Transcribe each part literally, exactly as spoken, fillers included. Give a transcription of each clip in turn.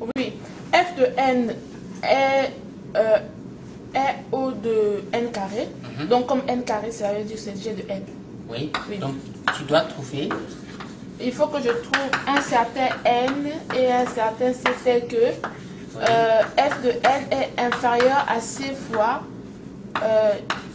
Oui, f de n est, euh, est O de n carré. Mm-hmm. Donc comme n carré, ça veut dire que c'est g de n. Oui. Oui, donc tu dois trouver... Il faut que je trouve un certain n et un certain c fait que oui. euh, f de n est inférieur à c fois euh,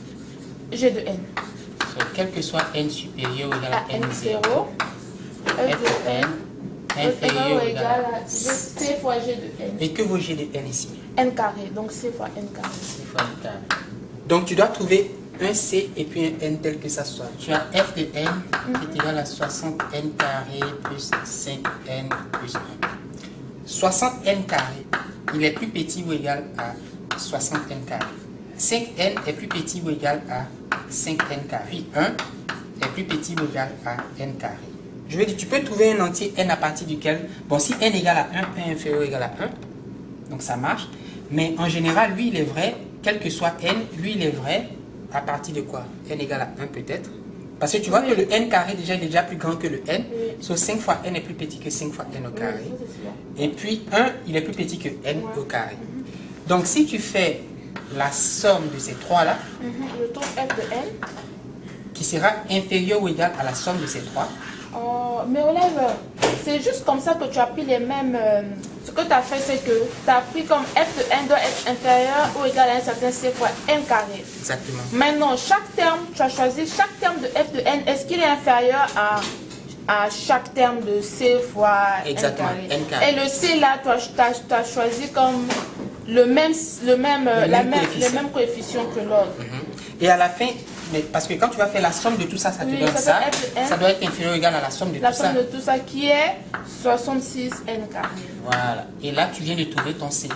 g de n. So, quel que soit n supérieur ou égal à, à n zéro, f de n inférieur ou égal à c fois g de n. Et que vaut g de n ici? N carré, donc c fois n carré. c fois n carré. Donc tu dois trouver un c et puis un n tel que ça soit. Tu as f de n mm-hmm. qui est égal à soixante n carré plus cinq n plus un. soixante n carré, il est plus petit ou égal à soixante n carré. cinq n est plus petit ou égal à cinq n carré. Puis un est plus petit ou égal à n carré. Je veux dire, tu peux trouver un entier n à partir duquel, bon, si n égale à un, un inférieur ou égal à un, donc ça marche. Mais en général, lui, il est vrai, quel que soit n, lui, il est vrai à partir de quoi? N égale à un peut-être. Parce que tu vois oui. que le n carré, déjà, il est déjà plus grand que le n. Oui. So cinq fois n est plus petit que cinq fois n au carré. Oui, et puis un, il est plus petit que n ouais. au carré. Mm-hmm. Donc, si tu fais la somme de ces trois-là, mm-hmm. je trouve f de n, qui sera inférieur ou égal à la somme de ces trois. Oh, mais relève, c'est juste comme ça que tu as pris les mêmes... Euh, ce que tu as fait, c'est que tu as pris comme f de n doit être inférieur ou égal à un certain c fois n carré. Exactement. Maintenant, chaque terme, tu as choisi chaque terme de f de n, est-ce qu'il est inférieur à, à chaque terme de c fois Exactement, n carré. n carré. Et le c là, tu as, tu as choisi comme le même, le même, le la même, même, coefficient. le même coefficient que l'autre. Mm-hmm. Et à la fin... Mais parce que quand tu vas faire la somme de tout ça, ça te oui, donne ça. Ça, ça doit être inférieur ou égal à la somme de la tout somme ça. La somme de tout ça qui est soixante-six n carré. Voilà. Et là, tu viens de trouver ton C.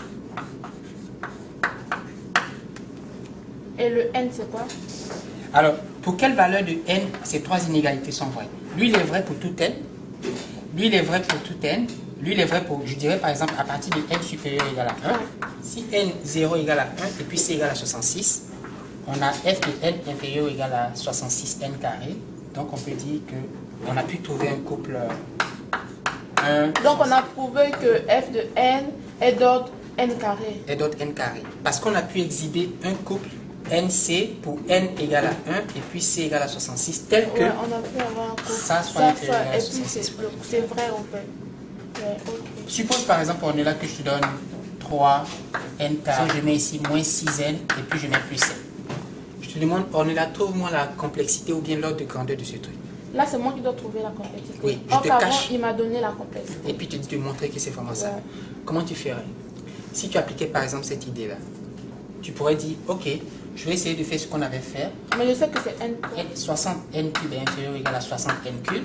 Et le n, c'est quoi? Alors, pour quelle valeur de n ces trois inégalités sont vraies? Lui, il est vrai pour tout n. Lui, il est vrai pour tout n. Lui, il est vrai pour, je dirais par exemple, à partir de n supérieur ou égal à un. Si n zéro égale à un et puis c égale à soixante-six, on a f de n inférieur ou égal à soixante-six n carré. Donc, on peut dire qu'on a pu trouver un couple un. Donc, on a prouvé que f de n est d'ordre n carré. Est d'ordre n carré. Parce qu'on a pu exhiber un couple nc pour n égale à un et puis c égale à soixante-six, tel que ouais, on a pu avoir un couple. ça soit inférieur à soixante-six. C'est vrai, en fait. Ouais, okay. Suppose par exemple, on est là que je te donne trois n carré. Je mets ici moins six n et puis je mets plus sept. Je te demande, on est là, trouve-moi la complexité ou bien l'ordre de grandeur de ce truc. Là, c'est moi qui dois trouver la complexité. Oui, je Or, te avant, cache. il m'a donné la complexité. Et puis, tu te montrer que c'est vraiment ouais. ça. Comment tu ferais? Si tu appliquais par exemple cette idée-là, tu pourrais dire, ok, je vais essayer de faire ce qu'on avait fait. Mais je sais que c'est n. soixante n cube est inférieur ou égal à soixante n cube.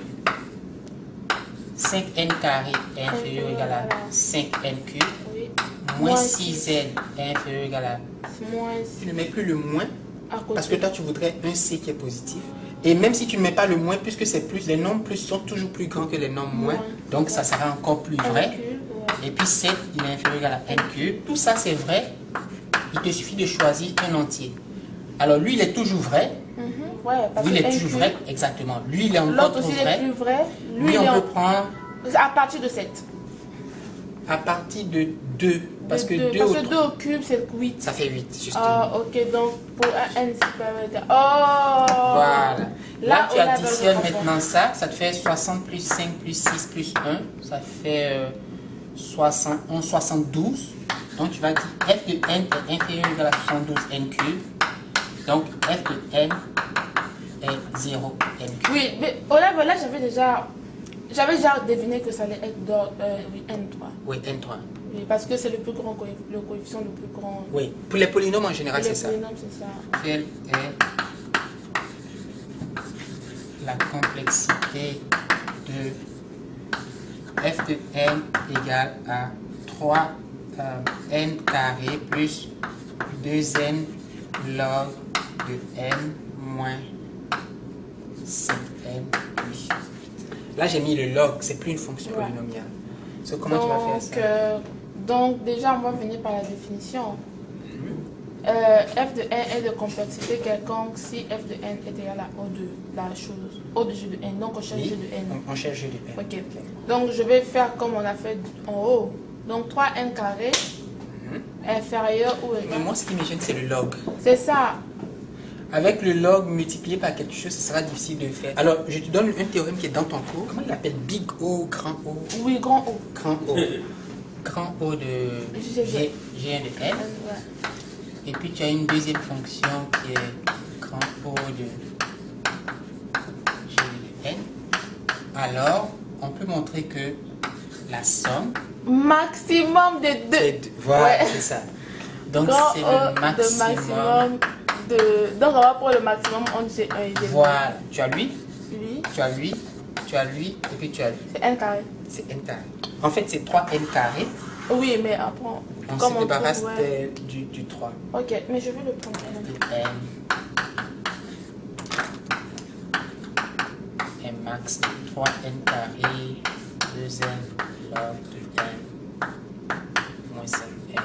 cinq n carré est inférieur ou égal à cinq n cube. Oui. Moins six n est inférieur ou égal à... Moins tu ne mets plus le moins. Parce que toi, tu voudrais un C qui est positif. Et même si tu ne mets pas le moins, puisque c'est plus, les nombres plus sont toujours plus grands que les nombres moins. moins. Donc, ouais. ça sera encore plus vrai. Cube, ouais. Et puis, sept, il est inférieur à la n cube. Tout ça, c'est vrai. Il te suffit de choisir un entier. Alors, lui, il est toujours vrai. Mm-hmm. ouais, parce lui, il que est toujours cube. vrai. Exactement. Lui, il est encore L'autre trop aussi, vrai. il est plus vrai. Lui, lui on peut en... prendre... À partir de sept. À partir de deux. Parce que deux Parce au, que deux au cube, c'est huit. Ça fait huit, justement. Ah, ok, donc pour un n supérieur. Oh Voilà. Là, là tu additionnes maintenant comprendre. ça, ça te fait soixante plus cinq plus six plus un, ça fait euh, soixante, onze, soixante-douze. Donc tu vas dire f de n est inférieur ou égal à soixante-douze n cube. Donc f de n est zéro n cube. Oui, mais au level là, j'avais déjà, j'avais déjà deviné que ça allait être dans, euh, oui, n trois. Oui, n trois. Oui, parce que c'est le plus grand, le coefficient le plus grand. Oui, pour les polynômes en général, c'est ça. Les polynômes, c'est ça. Quelle est la complexité de f de n égale à trois euh, n carré plus deux n log de n moins cinq n plus. Là, j'ai mis le log, c'est plus une fonction ouais. polynomiale. So, comment donc, tu vas faire ça? Euh, donc, déjà, on va venir par la définition. Mm-hmm. euh, f de n est de complexité quelconque si f de n est égal à O de la chose, O de g de n. Donc, on cherche oui, g de n. On, on cherche g de n. Ok. Donc, je vais faire comme on a fait en haut. Donc trois n carré mm-hmm. inférieur ou égal. Mais moi, ce qui me gêne, c'est le log. C'est ça. Avec le log multiplié par quelque chose, ce sera difficile de faire. Alors, je te donne un théorème qui est dans ton cours. Comment il appelle? Big O, grand O? Oui, grand O. Grand O. Grand O de G, G un de N. Ouais. Et puis, tu as une deuxième fonction qui est grand O de G de N. Alors, on peut montrer que la somme... Maximum de deux. Voilà, ouais. c'est ça. Donc, c'est le maximum... maximum de... Donc, on va pour le maximum entre G un et G deux. Voilà. Tu as lui, lui, tu as lui, tu as lui, et puis tu as lui. C'est n carré. C'est n carré. En fait, c'est trois n carré. Oui, mais après... On se débarrasse ouais. du, du trois. Ok, mais je vais le prendre. n. n max de trois n carré, deux n log de n, moins cinq n.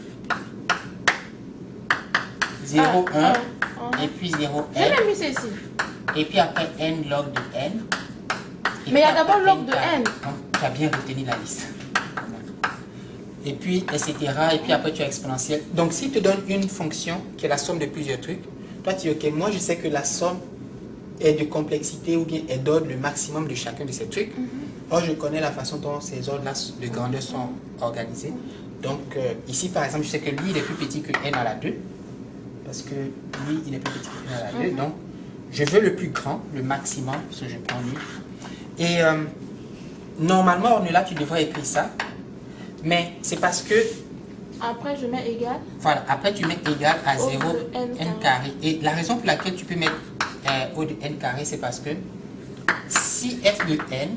zéro, un, et puis zéro n. J'ai même mis ceci. Et puis après n log de n. Mais il y a d'abord log de n. Donc, tu as bien retenu la liste. Et puis, et cetera. Et puis après, tu as exponentielle. Donc, s'il te donne une fonction qui est la somme de plusieurs trucs, toi, tu dis, ok, moi, je sais que la somme est de complexité ou bien est d'ordre le maximum de chacun de ces trucs. Mm-hmm. Or, je connais la façon dont ces ordres-là de grandeur sont organisés. Donc, euh, ici, par exemple, je sais que lui, il est plus petit que n à la deux. Parce que lui, il est plus petit que n à la deux. Mm-hmm. Donc, je veux le plus grand, le maximum, parce que je prends lui. Et euh, normalement, là, tu devrais écrire ça. Mais c'est parce que... Après, je mets égal. Voilà, après tu mets égal à zéro n, n carré. Et la raison pour laquelle tu peux mettre euh, O de n carré, c'est parce que si f de n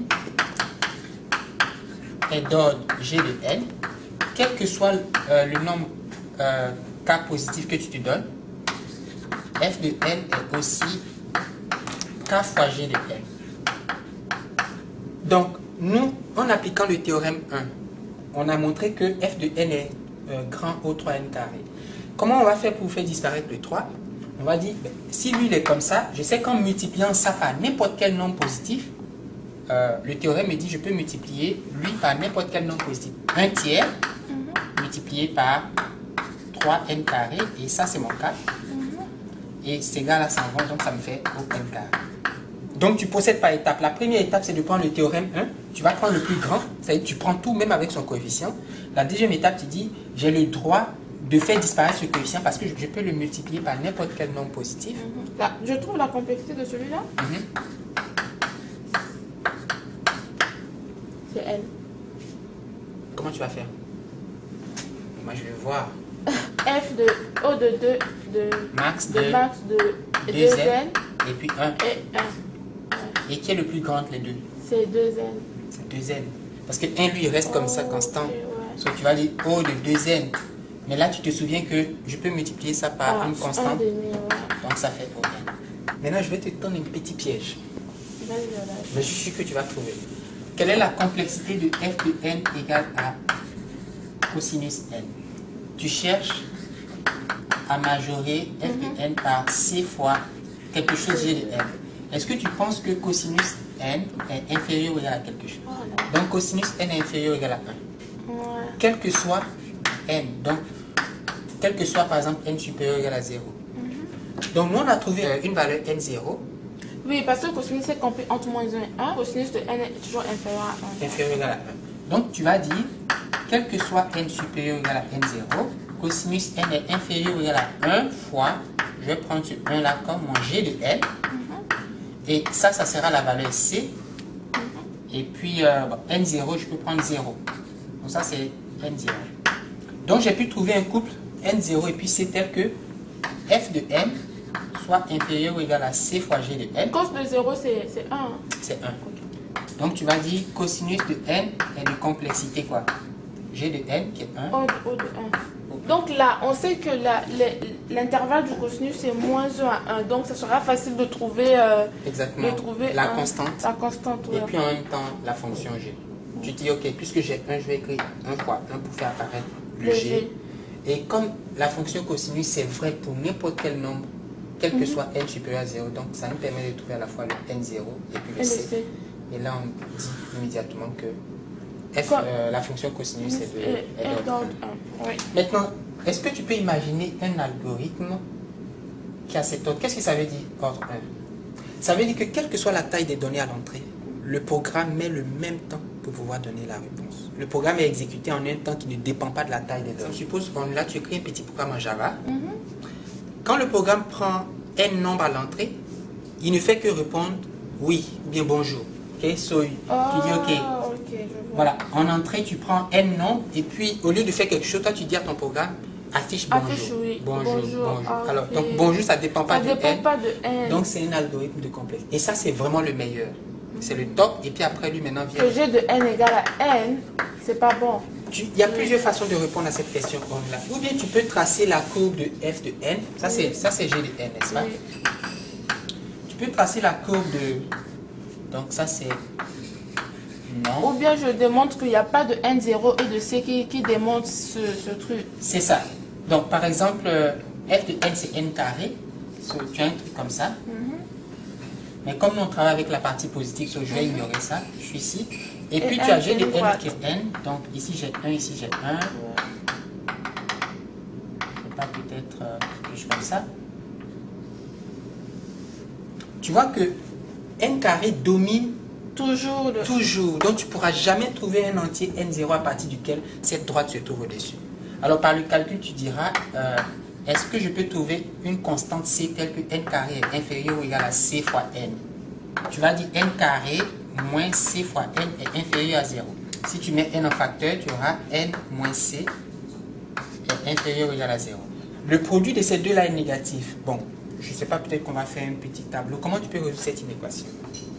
est d'ordre g de n, quel que soit euh, le nombre euh, k positif que tu te donnes, f de n est aussi k fois g de n. Donc, nous, en appliquant le théorème un, on a montré que f de n est euh, grand O trois n carré. Comment on va faire pour faire disparaître le trois? On va dire, ben, si lui il est comme ça, je sais qu'en multipliant ça par n'importe quel nombre positif, euh, le théorème me dit je peux multiplier lui par n'importe quel nombre positif. Un tiers mm-hmm. multiplié par trois n carré, et ça c'est mon cas. Mm-hmm. Et c'est égal à cent vingt, donc ça me fait O n carré. Donc tu procèdes par étapes. La première étape, c'est de prendre le théorème un. Tu vas prendre le plus grand, c'est-à-dire tu prends tout, même avec son coefficient. La deuxième étape, tu dis, j'ai le droit de faire disparaître ce coefficient parce que je peux le multiplier par n'importe quel nombre positif. Mm-hmm. Là, je trouve la complexité de celui-là. Mm-hmm. C'est N. Comment tu vas faire? Moi, je vais voir. F de O de deux, de max de, de, max de deux n. Et puis un. Et un. Ouais. Et qui est le plus grand entre les deux? C'est deux n. C'est deux n. Parce que un, lui, il reste oh, comme ça, constant. Okay, ouais. So, tu vas dire O de deux n. Mais là, tu te souviens que je peux multiplier ça par ah, une constante. Demi, ouais. Donc, ça fait O n. Maintenant, je vais te donner un petit piège. Mais je suis sûr que tu vas trouver. Quelle est la complexité de f de n égale à cosinus n? Tu cherches à majorer f de n par c fois quelque chose g de n. Est-ce que tu penses que cosinus n est inférieur ou égal à quelque chose? Donc cosinus n est inférieur ou égal à un. Ouais. Quel que soit n, donc quel que soit par exemple n supérieur ou égal à zéro. Mm-hmm. Donc nous on a trouvé euh, une valeur n zéro. Oui, parce que cosinus est compris entre moins un et un. Cosinus de n est toujours inférieur à un. Inférieur ou égal à un. Donc tu vas dire, quel que soit n supérieur ou égal à n zéro, cosinus n est inférieur ou égal à un fois, je vais prendre ce un là comme mon g de n. Mm-hmm. Et ça, ça sera la valeur c. Mm-hmm. Et puis euh, bon, n zéro, je peux prendre zéro. Donc ça c'est n zéro. Donc j'ai pu trouver un couple n zéro et puis c tel que f de n soit inférieur ou égal à c fois g de n. Cos de zéro, c'est un. C'est un. Donc tu vas dire cosinus de n est de complexité quoi? G de n qui est un. O de, o de un. Donc là, on sait que l'intervalle du cosinus c'est moins un à un. Donc ça sera facile de trouver, euh, Exactement. De trouver la, un, constante. la constante. Et puis en même temps la fonction g. Tu dis ok, puisque j'ai un, je vais écrire un fois un pour faire apparaître le, le g. g. Et comme la fonction cosinus c'est vrai pour n'importe quel nombre, quel que mm-hmm. soit n supérieur à zéro, donc ça nous permet de trouver à la fois le n zéro et puis le, et c. le c. Et là on dit immédiatement que F, Comme, euh, la fonction cosinus est de et, L et d'ordre d'ordre un. Oui. Maintenant, est-ce que tu peux imaginer un algorithme qui a cet ordre? Qu'est-ce que ça veut dire, ordre un? Ça veut dire que quelle que soit la taille des données à l'entrée, le programme met le même temps pour pouvoir donner la réponse. Le programme est exécuté en un temps qui ne dépend pas de la taille des données. Suppose, bon, là, tu écris un petit programme en Java. Mm-hmm. Quand le programme prend n nombre à l'entrée, il ne fait que répondre oui ou bien bonjour. Ok, so, oh, tu dis ok. Okay, voilà, en entrée, tu prends n nombre et puis au lieu de faire quelque chose, toi, tu dis à ton programme affiche bonjour. Affiche, oui. Bonjour, bonjour. bonjour. Ah, alors, okay. donc bonjour, ça ne dépend pas, ça de, dépend n. pas de n. Donc, c'est un algorithme de complexe. Et ça, c'est vraiment le meilleur. C'est le top. Et puis après, lui, maintenant, vient. Que g de n égale à n, c'est pas bon. Il y a plusieurs façons de répondre à cette question. Là. Ou bien tu peux tracer la courbe de f de n. Ça, oui. c'est g de n, n'est-ce pas? Oui. Tu peux tracer la courbe de... Donc, ça, c'est... Non. Ou bien je démontre qu'il n'y a pas de n zéro et de c qui, qui démontre ce, ce truc. C'est ça. Donc, par exemple, f de n, c'est n carré. So, tu as un truc comme ça. Mm-hmm. Mais comme on travaille avec la partie positive, so, je vais mm-hmm. ignorer ça. Je suis ici. Et, et puis, tu as g de n qui est n. Donc, ici, j'ai un, ici, j'ai un. Ouais. Je ne sais pas, peut-être euh, quelque chose comme ça. Tu vois que n carré domine toujours. Le... Toujours. Donc, tu ne pourras jamais trouver un entier n zéro à partir duquel cette droite se trouve au-dessus. Alors, par le calcul, tu diras, euh, est-ce que je peux trouver une constante c telle que n carré est inférieur ou égal à c fois n? Tu vas dire n carré moins c fois n est inférieur à zéro. Si tu mets n en facteur, tu auras n moins c est inférieur ou égal à zéro. Le produit de ces deux-là est négatif. Bon, je ne sais pas, peut-être qu'on va faire un petit tableau. Comment tu peux résoudre cette inéquation?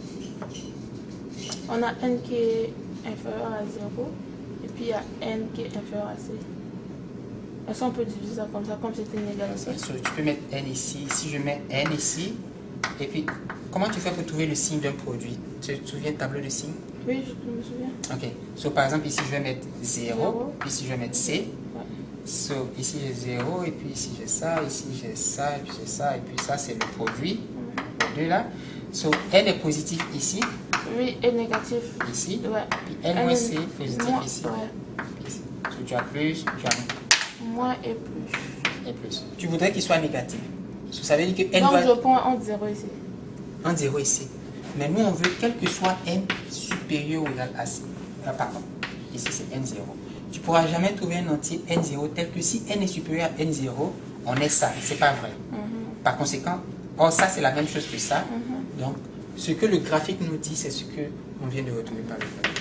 On a n qui est inférieur à zéro et puis il y a n qui est inférieur à c. Est-ce qu'on peut diviser ça comme ça, comme c'était négatif? Tu peux mettre n ici. Si je mets n ici, et puis comment tu fais pour trouver le signe d'un produit? Tu te souviens du tableau de signe? Oui, je me souviens. Ok. So, par exemple, ici je vais mettre zéro, puis ici je vais mettre c. Ouais. So, ici j'ai zéro, et puis ici j'ai ça, ici j'ai ça, et puis j'ai ça, et puis ça c'est le produit. Mm-hmm. Les deux là. So, n est positif ici. Oui, et négatif. Ici. Ouais. Puis n moins c positif moins, ici. Ouais. Ici. So, tu as plus, tu as moins et plus. Et plus. Tu voudrais qu'il soit négatif. So, ça veut dire que n Donc doit... je prends entre zéro ici. Entre zéro ici. Mais nous on veut quel que soit n supérieur ou égal à c. Ah, pardon. Ici c'est n zéro. Tu ne pourras jamais trouver un entier n zéro tel que si n est supérieur à n zéro, on est ça. C'est pas vrai. Mm-hmm. Par conséquent, or ça c'est la même chose que ça. Mm-hmm. Donc, ce que le graphique nous dit, c'est ce qu'on vient de retrouver par le graphique.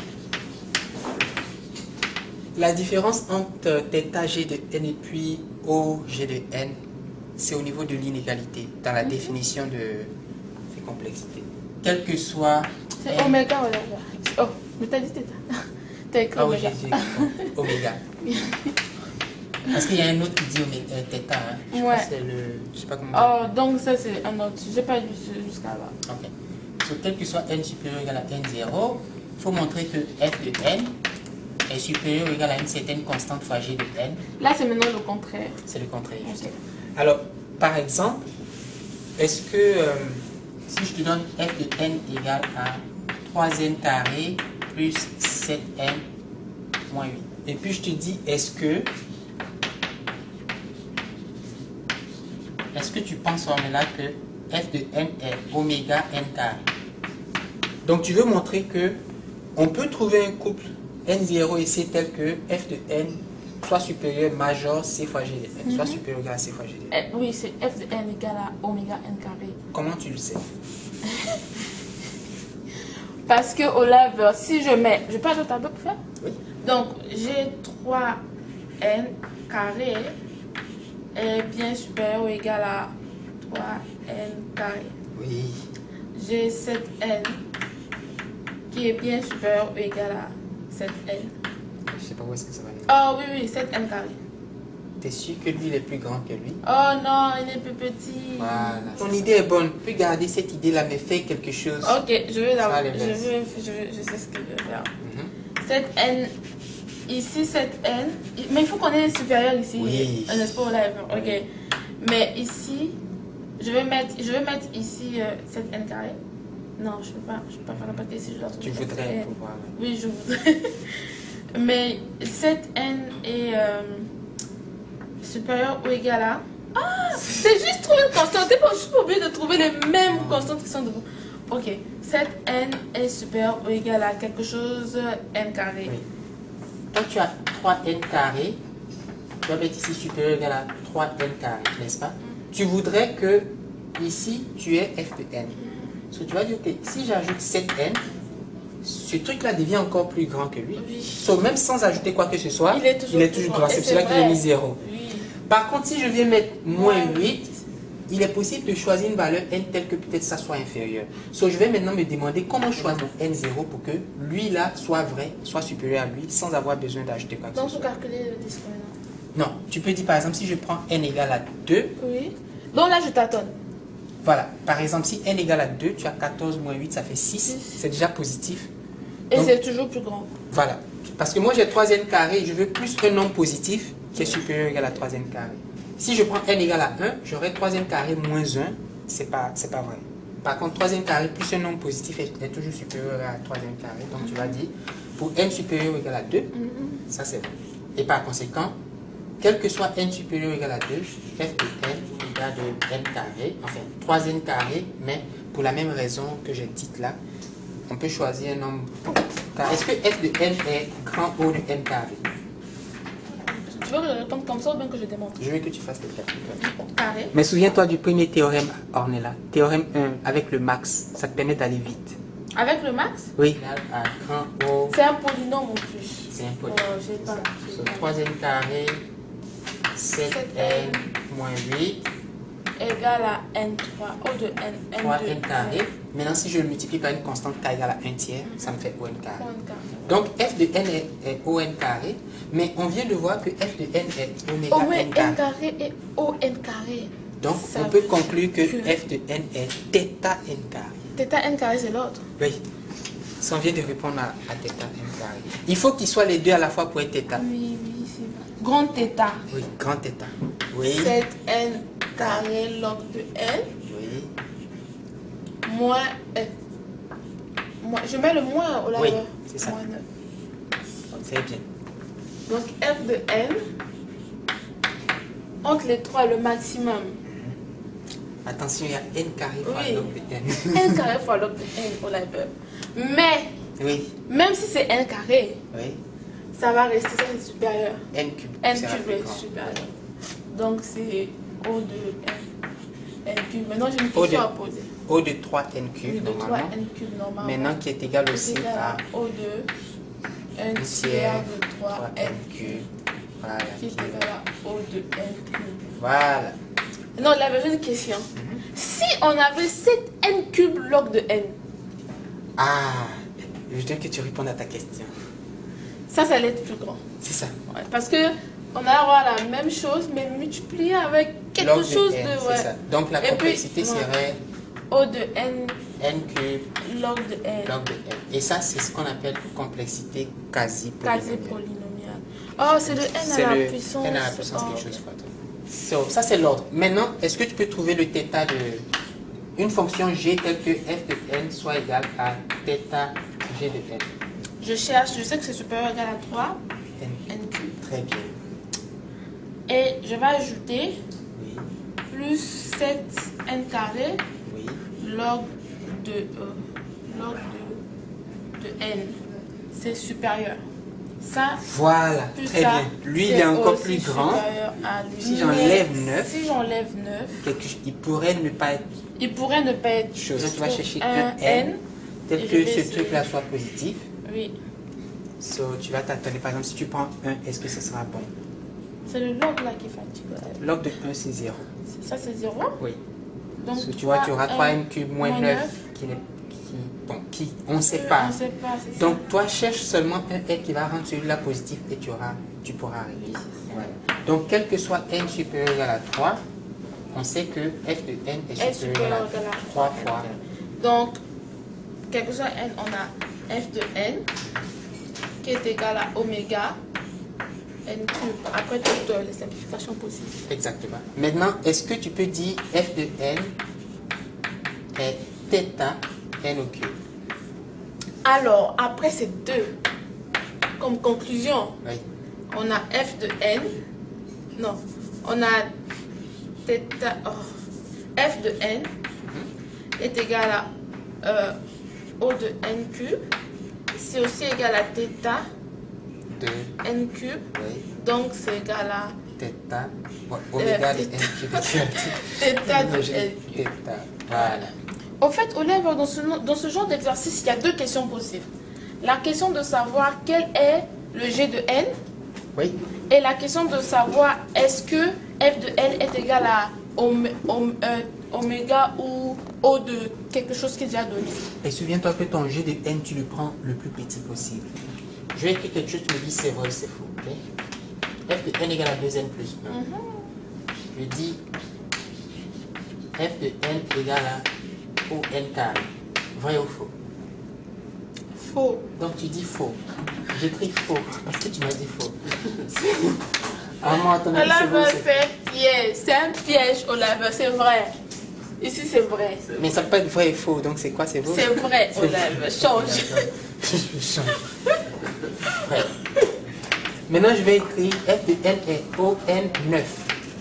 La différence entre θ g de n et puis O g de n, c'est au niveau de l'inégalité, dans la mm-hmm. définition de ces complexités. Quel que soit... C'est oméga ou oméga? Oh, mais t'as dit θ. T'as écrit ah, oméga. Oui, j'ai oméga. Parce qu'il y a un autre qui dit oméga, euh, θ. Hein. Je ouais. c'est le... Je sais pas comment... Oh, donc ça c'est un autre. J'ai pas lu jusqu'à là. Ok. So, quel que soit n supérieur ou égal à n zéro, il faut montrer que f de n est supérieur ou égal à une certaine constante fois g de n. Là, c'est maintenant le contraire. C'est le contraire, okay. Juste. Alors, par exemple, est-ce que euh, si je te donne f de n égale à trois n carré plus sept n moins huit, et puis je te dis, est-ce que est-ce que tu penses en là que f de n est oméga n carré? Donc, tu veux montrer que on peut trouver un couple n zéro et c tel que f de n soit supérieur majeur c fois g de n, mm-hmm. soit supérieur égal à c fois g de n. Eh, oui, c'est f de n égale à oméga n carré. Comment tu le sais? Parce que au laveur, si je mets... Je parle de tableau pour faire? Oui. Donc, j'ai trois n carré est bien supérieur ou égal à trois n carré. Oui. J'ai sept n qui est bien supérieur ou égal à sept n. Je sais pas où est-ce que ça va aller. Oh oui, oui, sept n carré. T'es sûr que lui il est plus grand que lui? Oh non, il est plus petit. Voilà. Ton idée est bonne. Tu peux garder cette idée-là, mais fais quelque chose. Ok, je vais la... je, vais, je, vais, je sais ce que je vais faire. Mm-hmm. sept n, ici sept n, mais il faut qu'on ait un supérieur ici. Oui. N'est-ce pas au live? Ok. Oui. Mais ici, je vais mettre, je vais mettre ici euh, sept n carré. Non, je ne peux pas, je peux pas faire la partie ici. Je dois tu voudrais pouvoir. Oui, je voudrais. Mais sept n est euh, supérieur ou égal à... Ah, c'est juste trouver une constante. T'es pas juste obligé de trouver les mêmes constantes qui sont devant. Ok, sept n est supérieur ou égal à quelque chose n carré. Oui. Donc tu as trois n carré, tu vas mettre ici supérieur ou égal à trois n carré, n'est-ce pas? Mm. Tu voudrais que ici tu aies f de n. Parce que tu vas dire que si j'ajoute sept n, ce truc-là devient encore plus grand que lui. Oui. So, même sans ajouter quoi que ce soit, il est toujours, il est toujours grand. C'est pour cela qu'il a mis zéro. Oui. Par contre, si je viens mettre moins Ouais. huit, il est possible de choisir une valeur n telle que peut-être ça soit inférieur. So, je vais maintenant me demander comment choisir n zéro pour que lui là soit vrai, soit supérieur à lui, sans avoir besoin d'ajouter quoi que Donc, ce vous soit. calculez le discriminant. Non, tu peux dire par exemple si je prends n égale à deux, Oui. Donc là, je tâtonne. voilà, par exemple si n égale à deux, tu as quatorze moins huit, ça fait six, six. c'est déjà positif. Et Donc, c'est toujours plus grand. voilà, parce que moi j'ai trois n carré, je veux plus un nombre positif qui est supérieur ou égal à trois n carré. Si je prends n égale à un, j'aurai trois n carré moins un, c'est pas, c'est pas vrai. Par contre, trois n carré plus un nombre positif est, est toujours supérieur à trois n carré. Donc tu vas dire, pour n supérieur ou égal à deux, Mm-hmm. ça c'est vrai. Et par conséquent, quel que soit n supérieur ou égal à deux, f de n égale de n carré, enfin trois n carré, mais pour la même raison que j'ai dite là, on peut choisir un nombre. Est-ce que f de n est grand O de n carré? Tu veux que je réponde comme ça ou bien que je démontre? Je veux que tu fasses les calculs. Carré. Mais souviens-toi du premier théorème Ornella. Théorème un, avec le max, ça te permet d'aller vite. Avec le max? Oui. À grand O, C'est un polynôme en plus. c'est un polynôme. Oh, j'ai pas. j'ai Sur pas. trois n carré, sept n moins huit, Égal à n trois. O de n. n trois de n carré. Maintenant, si je le multiplie par une constante k égale à un tiers, ça me fait O n carré. O n carré. Donc, f de n est, est O n carré, mais on vient de voir que f de n est oméga Au moins n n carré. carré et O n carré. Donc, Ça on peut veut conclure que, que- f de n est θ n carré. Θ n carré, c'est l'autre. Oui. Ça, on vient de répondre à, à θ n carré. Il faut qu'ils soient les deux à la fois pour être θ. Oui, oui, c'est vrai. Grand θ. Oui, grand θ. Oui. sept n carré log de n Oui. moins n. Moins- Je mets le moins au Oui, laveur. c'est ça. Moins neuf. C'est bien. Donc f de n, entre les trois, le maximum. Attention, il y a n carré fois Oui. log de n. n carré fois log de n au laveur. Mais, Oui. même si c'est n carré, Oui. ça va rester, ça c'est supérieur. n cube. n sera cube plus est grand. supérieur. Donc c'est O de n. n cube. Maintenant j'ai une O question de- à poser. O de trois n Oui, cube, de trois normalement. n cube normalement. Maintenant, qui est égal aussi C'est égal à à O de un un tiers tiers de trois trois n n cube. Voilà. qui est égal à O de n cube. Voilà. Non, là, j'ai une question. Si on avait sept n cube log de n, Ah, je veux que tu répondes à ta question. ça, ça allait être plus grand. C'est ça. Ouais, parce que on a avoir la même chose, mais multiplié avec quelque Log chose n, de. c'est Ouais. ça. Donc la Et puis, complexité ouais. serait O de n n cube log de n. log de n. Et ça, c'est ce qu'on appelle complexité quasi Quasi polynomiale. polynomial. Oh, c'est le n C'est à la le puissance. n à la puissance Oh, quelque chose fois deux. So, ça, c'est l'ordre. Maintenant, est-ce que tu peux trouver le θ de une fonction g telle que f de n soit égale à θ g de n? Je cherche, je sais que c'est supérieur ou égal à trois n. n cube. Très bien. Et je vais ajouter Oui, plus sept n carré oui. log de, euh, log de, de n. C'est supérieur. Ça, Voilà, plus très ça, bien. Lui, il c'est est encore aussi plus grand. supérieur à lui. Si j'enlève Mais neuf, Si j'enlève neuf, quelque chose- il pourrait ne pas être il pourrait ne pas être chose. Donc, tu vas trouve chercher un un n, tel et je que vais ce essayer. truc-là soit positif. Oui. So, tu vas t'attendre. Par exemple, si tu prends un, est-ce que ce sera bon? C'est le log là qui fatigue. Ouais. Log de un, c'est zéro. Ça, c'est zéro. Oui. Donc, So, tu vois, tu auras trois n n cube moins moins neuf, neuf. qui n'est qui, bon, qui, on ne sait Euh, pas. On ne sait pas, c'est ça. Donc, toi, cherche seulement un n qui va rendre celui-là positif et tu, auras, tu pourras arriver. Oui, c'est ça. Voilà. Donc, quel que soit n supérieur ou égal à trois, on sait que f de n est N supérieur supérieur à ou égal à trois n fois. carré. Donc, quel que soit n, on a f de n qui est égal à oméga n cube. Après toutes euh, les simplifications possibles. Exactement. Maintenant, est-ce que tu peux dire f de n est θ n au cube? Alors, après c'est deux. comme conclusion, Oui. on a f de n. Non, on a θ. Oh, f de n est égal à euh, O de n cube. C'est aussi égal à θ De n cube. oui. Donc c'est égal à Θ. Bon, oméga de n cube. θ de n cube. Θ. Voilà. Au fait, au lèvres, dans ce, dans ce genre d'exercice, il y a deux questions possibles. La question de savoir quel est le G de n Oui. et la question de savoir est-ce que f de n est égal à omé- om- euh, oméga ou O de quelque chose qui est déjà donné. Et souviens-toi que ton G de n, tu le prends le plus petit possible. Je vais écrire quelque chose, tu me dis c'est vrai ou c'est faux. Okay? F de n égale à deux n plus un. Mm-hmm. Je dis f de n égale à O n carré. Vrai ou faux? Faux. Donc tu dis faux. J'écris faux parce que tu m'as dit faux. À moi, ton avis, c'est vrai, c'est un piège. C'est un piège au laveur, c'est vrai. Ici, c'est vrai. mais ça peut pas être vrai et faux, donc c'est quoi? C'est vrai? C'est vrai au laveur. Change. Je change. Vrai. Maintenant, je vais écrire f de n est O n neuf.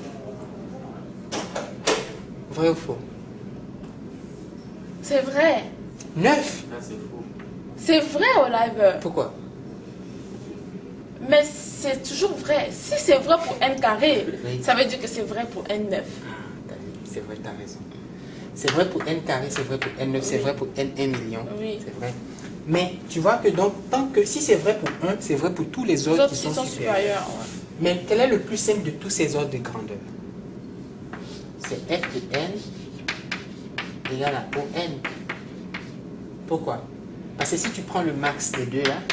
Vrai ou faux? C'est vrai. neuf? C'est vrai au laveur. Pourquoi? Mais c'est toujours vrai. Si c'est vrai pour n carré, Oui. ça veut dire que c'est vrai pour n neuf. C'est vrai, tu as raison. C'est vrai pour n carré, c'est vrai pour n neuf, c'est Oui. vrai pour n un million. Oui. C'est vrai. Mais tu vois que donc, tant que si c'est vrai pour un, c'est vrai pour tous les Les autres, autres qui qui sont, sont supérieurs. supérieurs. Ouais. Mais quel est le plus simple de tous ces ordres de grandeur? C'est f de n égale à O n. Pourquoi? Parce que si tu prends le max des deux là,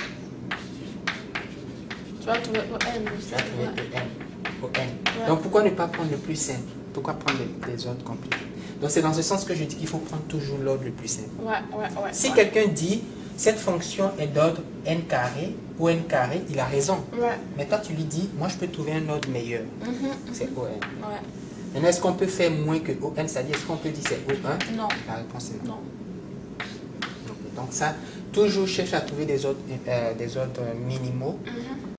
Tu vas trouver au n. tu vas trouver Ouais. O n. O n. Ouais. Donc pourquoi ne pas prendre le plus simple? Pourquoi prendre des, des ordres compliqués? Donc c'est dans ce sens que je dis qu'il faut prendre toujours l'ordre le plus simple. Ouais, ouais, ouais. Si ouais. quelqu'un dit cette fonction est d'ordre n carré ou n carré, il a raison. Ouais. Mais toi tu lui dis, moi je peux trouver un ordre meilleur. Mhm. C'est O n. Ouais. Maintenant, est-ce qu'on peut faire moins que O n, c'est-à-dire est-ce qu'on peut dire c'est O un? Non. La réponse est non. Non. Donc ça, toujours cherche à trouver des ordres, euh, des ordres minimaux. Mhm.